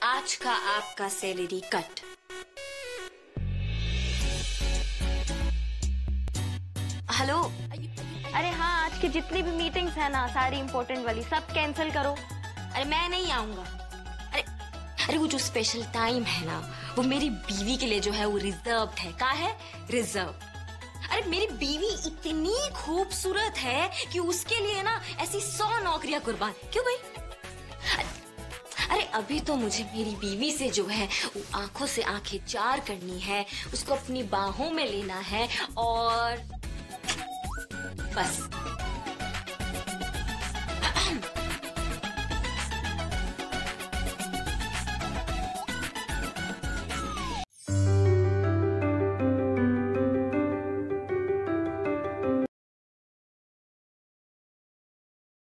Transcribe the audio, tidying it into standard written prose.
आज का आपका सैलरी कट। हेलो। अरे हाँ, आज की जितनी भी मीटिंग्स है ना, सारी इम्पोर्टेंट वाली, सब कैंसिल करो। अरे मैं नहीं आऊंगा। अरे अरे वो जो स्पेशल टाइम है ना, वो मेरी बीवी के लिए जो है वो रिजर्व्ड है। क्या है? रिजर्व। अरे मेरी बीवी इतनी खूबसूरत है कि उसके लिए ना ऐसी 100 नौकरियां कुर्बान। क्यों भाई? अरे अभी तो मुझे मेरी बीवी से जो है वो आंखों से आंखें चार करनी है, उसको अपनी बाहों में लेना है और बस।